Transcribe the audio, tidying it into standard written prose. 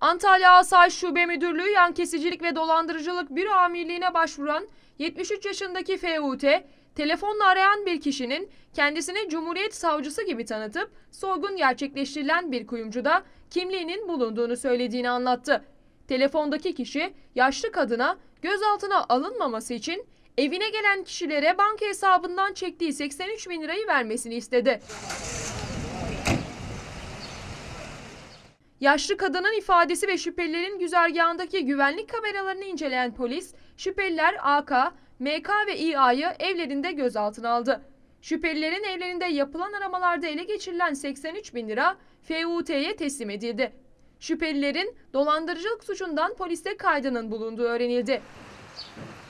Antalya Asayiş Şube Müdürlüğü Yan Kesicilik ve Dolandırıcılık Büro Amirliğine başvuran 73 yaşındaki FUT, telefonla arayan bir kişinin kendisini Cumhuriyet Savcısı gibi tanıtıp soygun gerçekleştirilen bir kuyumcuda kimliğinin bulunduğunu söylediğini anlattı. Telefondaki kişi yaşlı kadına gözaltına alınmaması için evine gelen kişilere banka hesabından çektiği 83 bin lirayı vermesini istedi. Yaşlı kadının ifadesi ve şüphelilerin güzergahındaki güvenlik kameralarını inceleyen polis, şüpheliler AK, MK ve İA'yı evlerinde gözaltına aldı. Şüphelilerin evlerinde yapılan aramalarda ele geçirilen 83 bin lira FUT'ye teslim edildi. Şüphelilerin dolandırıcılık suçundan poliste kaydının bulunduğu öğrenildi.